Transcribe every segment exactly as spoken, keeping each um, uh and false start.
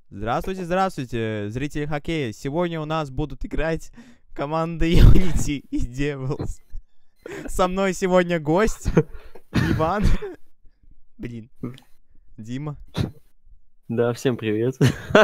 Здравствуйте, здравствуйте, зрители хоккея. Сегодня у нас будут играть команды Unity и Devils. Со мной сегодня гость Иван. Блин. Дима. Да, всем привет.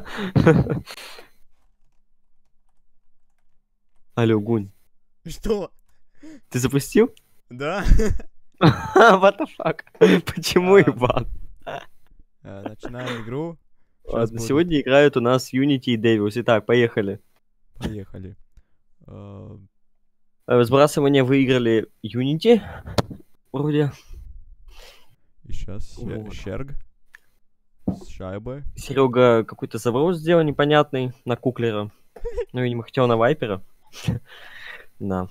Алло, Гунь. Что? Ты запустил? Да. What the fuck? Почему А. Иван? Э, Начинаем игру. Сейчас Ладно, будет. сегодня играют у нас Unity и Devils. Итак, поехали. Поехали. Э, Э, Сбрасывание выиграли Unity. Вроде. И сейчас Вот. Щерг с шайбой. Серега какой-то заброс сделал непонятный на Куклера. Ну, видимо, хотел на Вайпера. Да.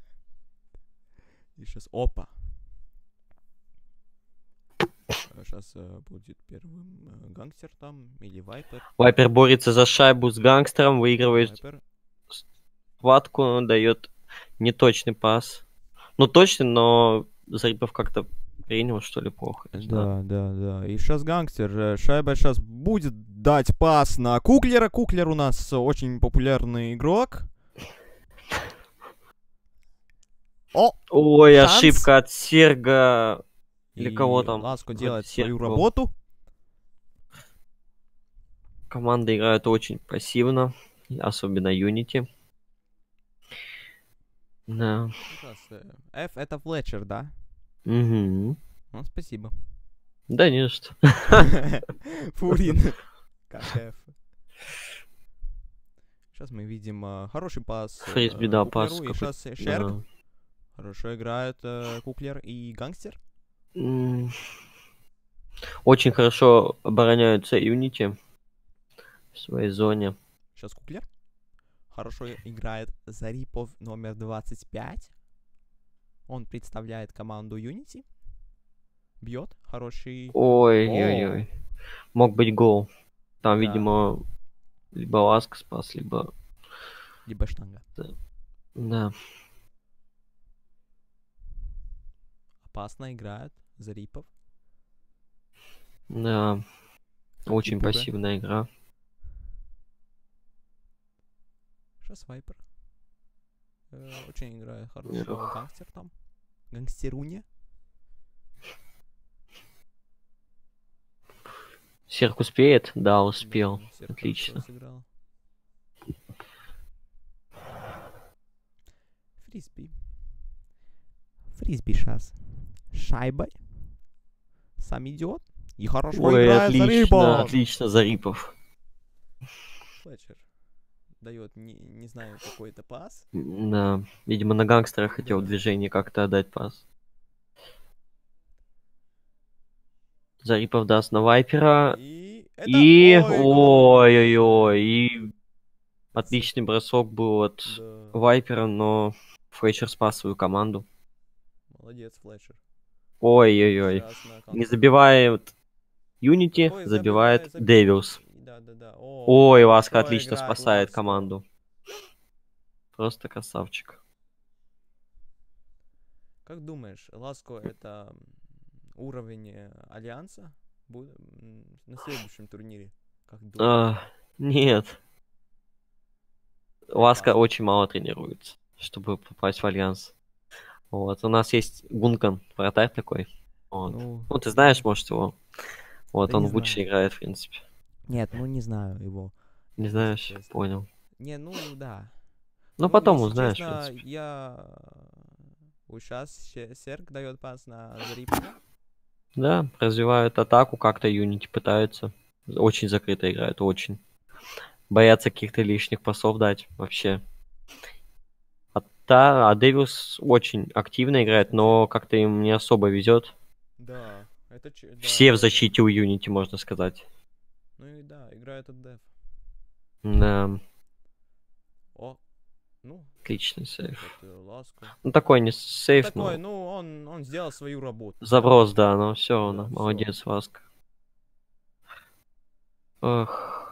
И сейчас опа. Сейчас будет первым э, гангстер там или вайпер. Вайпер борется за шайбу с гангстером, выигрывает Вайпер. схватку, дает неточный пас. Ну, точно, но Зарипов как-то принял, что ли, плохо. Не знаю. Да, да, да. И сейчас гангстер. э, Шайба сейчас будет дать пас на Куклера. Куклер у нас очень популярный игрок. О! Ой, Шанс. ошибка от Серга. Или И кого там? Ласко Вроде делает свою Серг был. работу. Команда играет очень пассивно, особенно Unity. Да. Сейчас, э, F это Флетчер, да? Угу. Ну, спасибо. Да не что. Фурин. Как F. Сейчас мы видим э, хороший пас. э, Фрисби, да, Куклеру. пас И какой-то, сейчас Щерг. да. Хорошо играет э, Куклер и гангстер. М. Очень хорошо обороняются Unity в своей зоне. Сейчас Куклер. Хорошо играет Зарипов номер двадцать пять. Он представляет команду Unity. Бьет. Хороший. Ой-ой-ой. Мог быть гол. Там, Да. видимо, либо Ласка спас, либо... Либо штанга. Да. Опасно играет Зарипов. Да. Очень Пуга. пассивная игра. Сейчас Вайпер. Э, очень играет хорошо. Эх. Гангстер там. Гангстеруне. Серк успеет? Да, успел. Да, Серг Отлично. хорошо сыграл. Фрисби. Фрисби сейчас. Шайбой. Сам идет. И хорошо Ой, играет отлично, Зарипов. отлично, Зарипов. Флетчер дает, не, не знаю, какой-то пас. Да, видимо, на гангстера хотел в Да. движении как-то отдать пас. Зарипов даст на Вайпера. И это... И... Ой, гол. Ой-ой-ой. И отличный бросок был от Да. Вайпера, но Флетчер спас свою команду. Молодец, Флетчер. Ой-ой-ой. Сейчас на Не контр- забивает Unity, Ой, забивает забивает, Devils. Да, да, да. Ой, Ласка хорошо отлично играет спасает Ласко. команду. Просто красавчик. Как думаешь, Ласко это м, уровень э, Альянса Бу- м, на следующем турнире? Как думаешь? А, нет. Ласка Опасно. очень мало тренируется, чтобы попасть в Альянс. Вот, у нас есть Гункан, вратарь такой. Вот. Ну, Ну, ты знаешь, может, его. Вот, Да он не лучше знаю. играет, в принципе. Нет, ну не знаю его. Не если знаешь? честно. Понял. Не, ну да. Ну, потом если узнаешь, в честно, принципе. я... Вот сейчас Серг дает пас на Зарипова. Да, развивают атаку, как-то Unity пытаются. Очень закрыто играют, очень. Боятся каких-то лишних пасов дать вообще. А, та, а Devils очень активно играет, но как-то им не особо везет. Да, это... че- да, Все в это- защите у Unity, можно сказать. Ну и да, играет от Деф. Да, О, ну, отличный сейф. вот, э, Ласко. Ну, такой не сейф, Такой, но ну, он, он сделал свою работу. заброс, да, но все, Да, он всё. молодец, Ласка. Ох,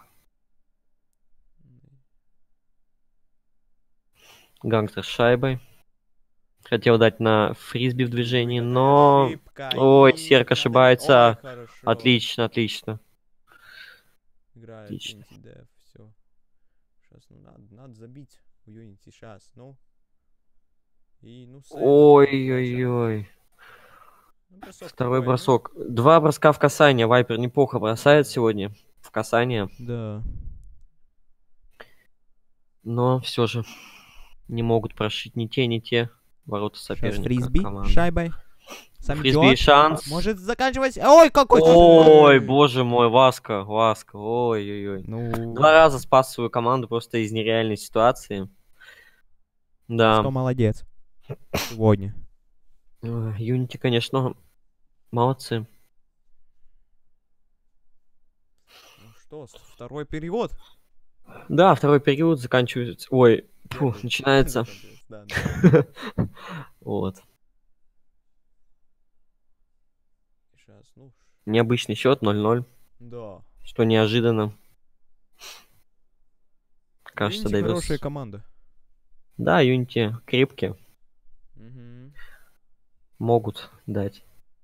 гангстер с шайбой. Хотел дать на фрисби в движении, Ой, какая но... ошибка, Ой, и Серк надо- ошибается. Ой, хорошо. Отлично, отлично. Играет Отлично. Unity Dev, все. Сейчас, ну, надо, надо забить у Unity, сейчас, ну. И, ну, сейв. Ой-ой-ой. Ну, бросок Второй такой, ну. бросок. Два броска в касание. Вайпер неплохо бросает сегодня в касание. Да. Но все же не могут прошить ни те, ни те ворота Сейчас соперника фрисби команды. шайбой. Сам Фрисби идет. шанс. Может заканчивать. Ой, какой Ой, ты- боже мой, Васка, Васка, ой-ой-ой. Ну, Два раза спас свою команду просто из нереальной ситуации. Да. Васка молодец. Сегодня. Ой, Юнити, конечно, молодцы. Ну что, с- второй перевод. Да, второй период заканчивается. Ой, фу, Первый. начинается. Да, да. Вот. Сейчас, ну, ш- Необычный счет ноль ноль, да. что неожиданно. Кажется, Unity довез. хорошая команда. Да, Юнити крепкие, Мгм. могут дать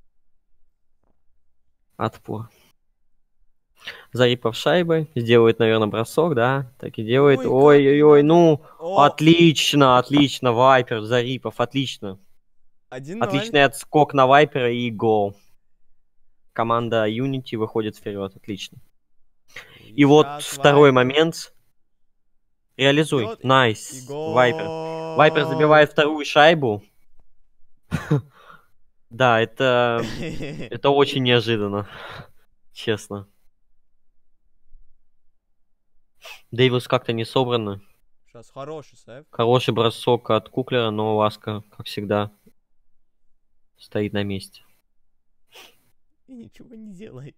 отпор. Зарипов шайбой, сделает, наверное, бросок, да, так и делает. Ой, как Ой-ой-ой, надо. ну, О, отлично, отлично, Вайпер, Зарипов, отлично. один ноль. Отличный отскок на Вайпера и гол. Команда Unity выходит вперед, отлично. И вот щас второй Вайпер момент. Реализуй. идёт, и Найс. гол. Вайпер. Вайпер забивает вторую шайбу. Да, это, это очень неожиданно. Честно. Дейвис как-то не собрано. Сейчас хороший сейв. Хороший бросок от Куклера, но Ласка, как всегда, стоит на месте. И ничего не делает.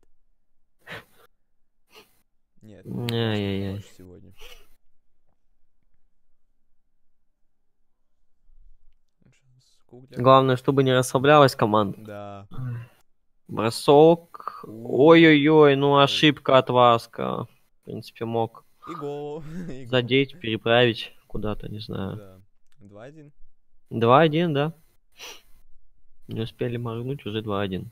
Нет, Ай-яй-яй. хороший сегодня. Щас Куклер. Главное, чтобы не расслаблялась команда. Да. Бросок. Ой-ой-ой, ну ошибка от Васка. В принципе, мог И гол. И гол. задеть, переправить куда-то, не знаю. Да. два один. два один, да? Не успели моргнуть, уже два один.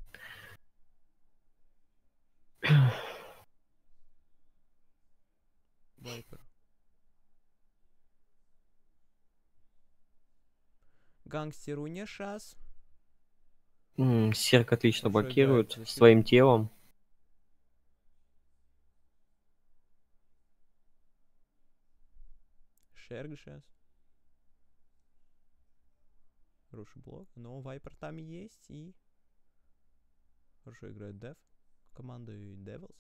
Вайпер. Гангстеру не шас. М, Серк отлично Хорошо блокирует играет защиту. своим телом. Шерг сейчас. Хороший блок. Но Вайпер там есть и... Хорошо играет Дев. Команда Devils.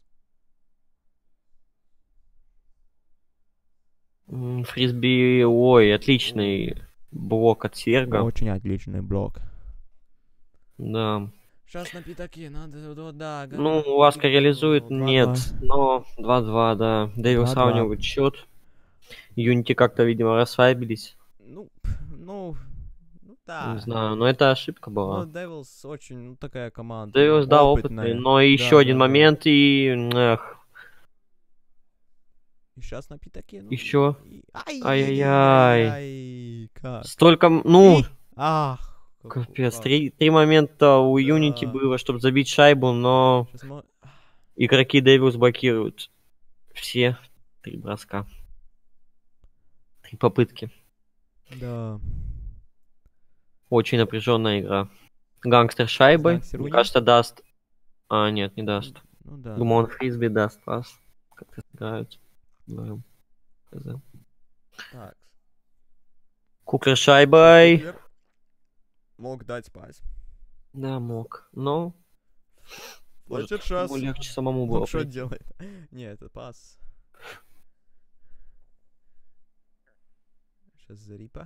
М, Фрисби, ой, отличный блок от Серга. Очень отличный блок. Да. Сейчас на пятаке надо... Да, да, га- Ну, Ласка реализует, два-два. нет. Но два-два, да. Дэвил два-два. сравнивает счет. Юнити как-то, видимо, расслабились. Ну, ну... Ну да. Не знаю, но это ошибка Но была. Devils очень, ну, такая команда. Дэвил, да, опытная. опытный. Но еще Да, один да, да. момент и... Эх, И сейчас на пятаке. Ну, еще. и- Ай-яй-яй. Ай-яй-яй, как? Столько... м- Ну, И- Ах. как- капец. как. Три, три момента у Юнити Да. было, чтобы забить шайбу, но Щас мы- игроки Дэвилс блокируют все три броска. Три попытки. Да. Очень напряженная игра. Гангстер шайбой. Гангстер Мне уни- кажется, даст. А, нет, не даст. Ну да. Думаю, он фрисби даст пас. Как-то сыграют. Вдвоем. Хз. Так. Куклер шайбой. Куклер мог дать пас. Да, мог. Но может, Флетчер сейчас. ему легче самому было. Он что пройти. делает? Не, это пас. Сейчас Зарипа.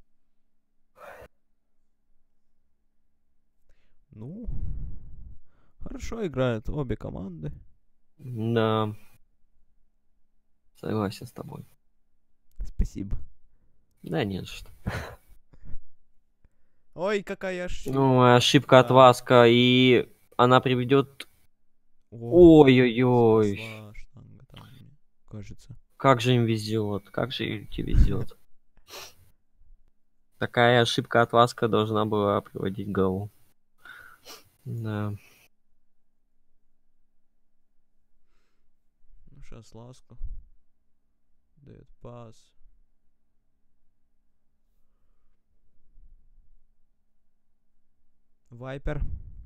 Ну, хорошо играют обе команды. Да. Согласен с тобой. Спасибо. Да, нет, что. Ой, какая ошибка. Ну, ошибка от Да. Васка, и она приведет. Ой-ой-ой. Спасла штанга там, мне кажется. Как же им везет, как же им везет. Такая ошибка от Васка должна была приводить к голу. Да. сейчас ласку. Дает пас. Вайпер.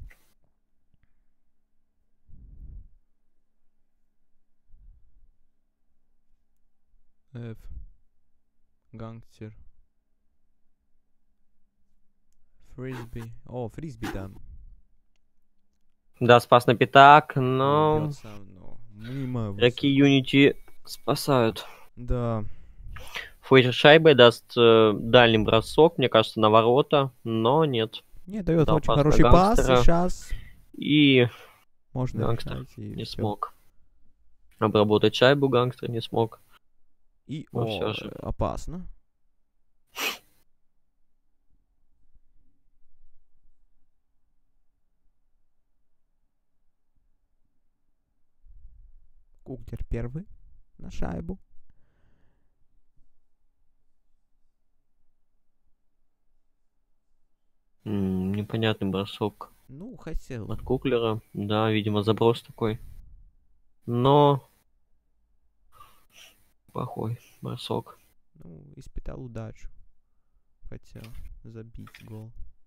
F. Гангстер. Фрисби. О, фрисби там. Да, спас на пятак, но... Бьет сам, но мимо игроки высоко. Юнити спасают. Да. Флетчер шайбой даст э, дальний бросок, мне кажется, на ворота, но нет. Не, дает Дал очень пас на хороший пас, и Гангстера. сейчас И можно Гангстер решать, и не всё. смог обработать шайбу, Гангстер не смог. И Но о, всё же. э, опасно. Куклер первый на шайбу. М, непонятный бросок Ну, хотел. от Куклера. Да, видимо, заброс такой. Но плохой бросок. Ну, испытал удачу. Хотел забить гол.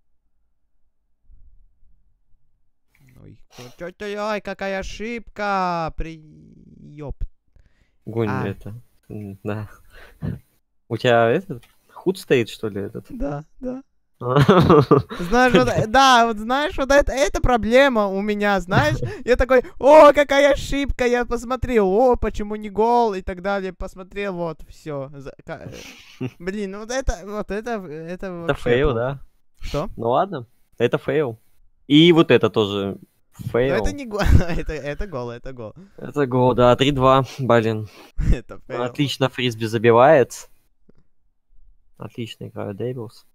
Ой, ой, какая ошибка! Приёб. Гонь А. это. М, Да. У тебя этот худ стоит, что ли, этот? Да, да. Знаешь, вот, э, да, вот знаешь, вот это, это проблема у меня, знаешь. Я такой, о, какая ошибка, я посмотрел, о, почему не гол и так далее, посмотрел, вот, все. Блин, ну вот это, вот это, это Это вообще фейл, плохо. да? Что? Ну ладно, это фейл. И вот это тоже Но фейл. это не гол, это, это гол, это гол. Это гол, да, три-два, блин. Это фейл. Отлично Фрисби забивает. Отлично играют Дэвилс.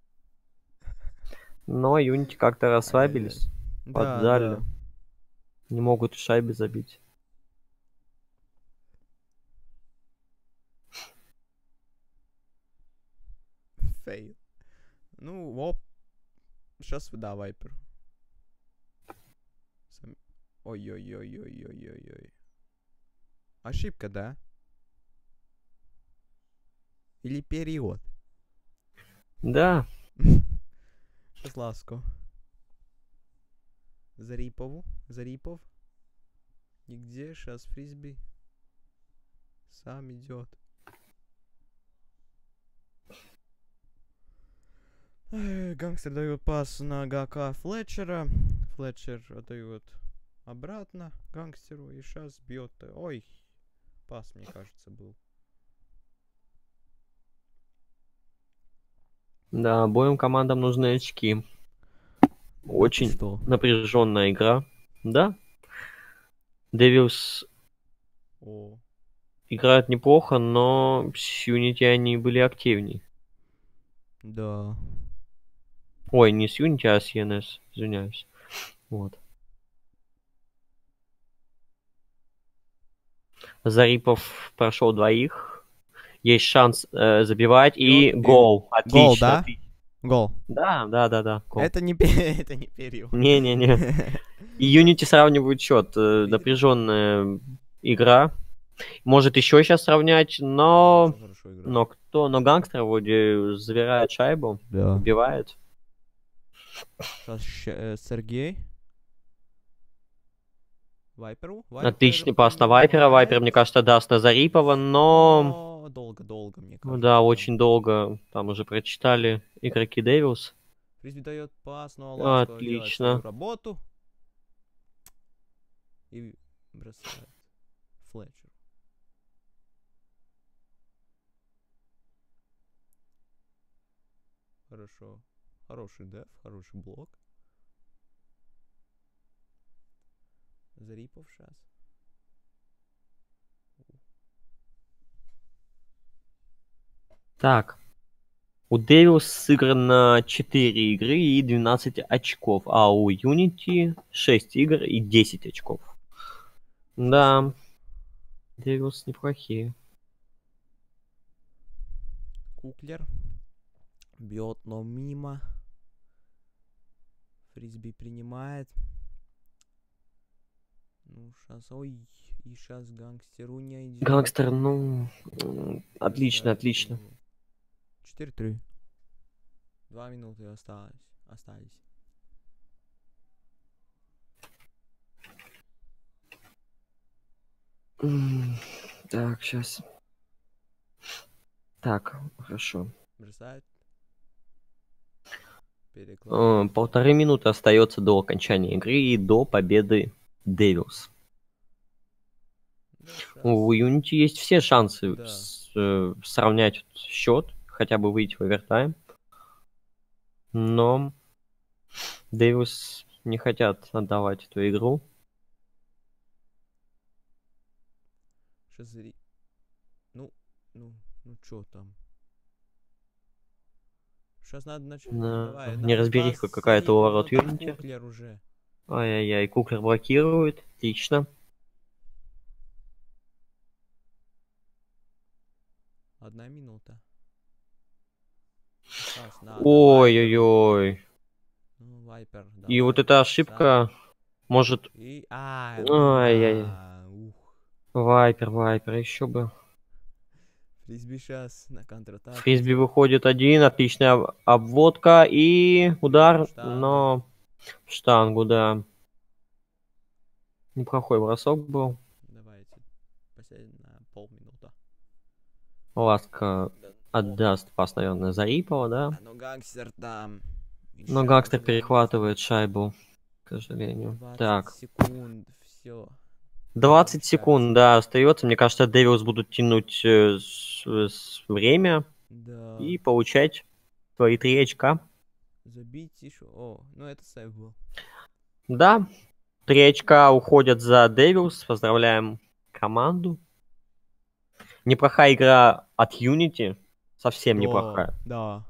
Но Юнити как-то расслабились. Да, Поддали. да. Не могут шайбы забить. Фейл. Ну, оп. Сейчас, да, Вайпер. Сам- Ой-ой-ой-ой-ой-ой-ой. Ошибка, да? Или период? Да, Сейчас ласку. Зарипову. Зарипов. Нигде. Сейчас Фрисби. Сам идет. Эх, Гангстер дает пас на ГК Флетчера. Флетчер отдает обратно Гангстеру. И сейчас бьет. Ой. Пас, мне кажется, был. да, обоим командам нужны очки. Очень что? напряженная игра. Да. Дэвилс О. играют неплохо, но с Юнити они были активней. Да. Ой, не с Юнити, а с ЕНС, извиняюсь. Вот. Зарипов прошел двоих. Есть шанс э, забивать. И, И- гол. Отлично. Гол, да? отлично. Гол. Да, да, да, да. Гол. Это не пе- это не период. Не-не-не. И Юнити сравнивают счет. Э, напряженная игра. Может еще сейчас сравнять, но... Хорошо играет. Но кто? Но Гангстер вроде забирает шайбу, Да. убивает. Сейчас щ- э, Сергей. Вайперу. Вайпер Отличный пас на Вайпера. принимает. Вайпер, мне кажется, даст на Зарипова, но... Но долго-долго, мне Ну кажется. да, очень долго. Там уже прочитали игроки Дэвилс. Фрисби дает пас, но Ласко делает Отлично. свою работу. И бросает Флетчер. Хорошо. Хороший деф, хороший блок. Зарипов сейчас. Так. У Дэвилс сыграно четыре игры и двенадцать очков, а у Юнити шесть игр и десять очков. Да. Дэвилс неплохие. Куклер. Бьет, но мимо. Фрисби принимает. Ну, сейчас, ой, И сейчас гангстеруня идет. Гангстер, ну, м, отлично, отлично. четыре три. Два минуты осталось. Остались. М, Так, сейчас. Так, хорошо. Бросает. Э, Перекладывает. Полторы минуты остается до окончания игры и до победы Devils. Да, щас. У Unity есть все шансы Да. с- э, сравнять счет, хотя бы выйти в овертайм. Но Devils не хотят отдавать эту игру. Сейчас зри... Ну, ну, ну чё там? Сейчас надо начать. Да, Давай, неразбериха на какая-то у ворот последней минуте Unity. Куклер уже. Ай-яй-яй, Куклер блокирует. Отлично. Одна минута. Сейчас надо. Ой-ой-ой. Ну, Вайпер, И давай. вот эта ошибка может... И... А, Ай-яй-яй. да. Ух. Вайпер, Вайпер, еще бы. Фрисби сейчас на контратаке. Фрисби выходит один, отличная об- обводка и удар, Штанга. но в штангу, да. Неплохой бросок был. Давайте. Последняя полминута. Ласка отдаст пас, наверное, Зарипова, да? А, ну гангстер там. Но Ещё гангстер раз перехватывает шайбу, к сожалению. двадцать Так, секунд. Все. двадцать секунд, да, остается. Мне кажется, Devils будут тянуть э, с- с время Да. и получать свои три очка. Забить еще. О, ну это сейв был. Да, три очка уходят за Devils. Поздравляем команду. Неплохая игра от Unity. Совсем Да, неплохая. Да.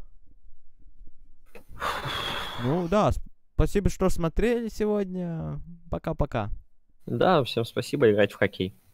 Ну да, спасибо, что смотрели сегодня. Пока-пока. Да, всем спасибо, играть в хоккей.